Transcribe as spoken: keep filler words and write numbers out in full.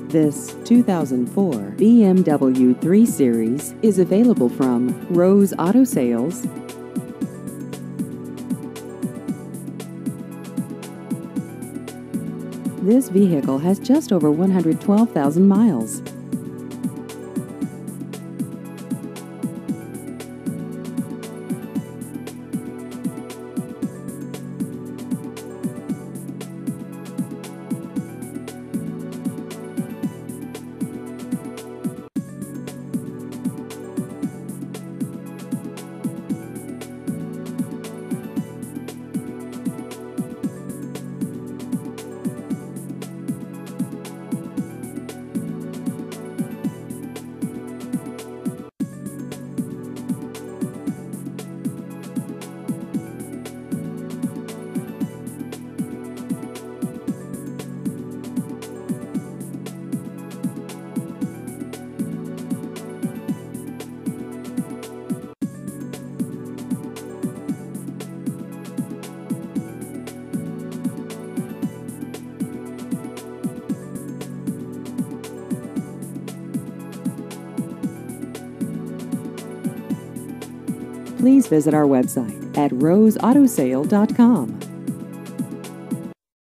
This two thousand four B M W three Series is available from Rose Auto Sales. This vehicle has just over one hundred twelve thousand miles. Please visit our website at rose auto sale dot com.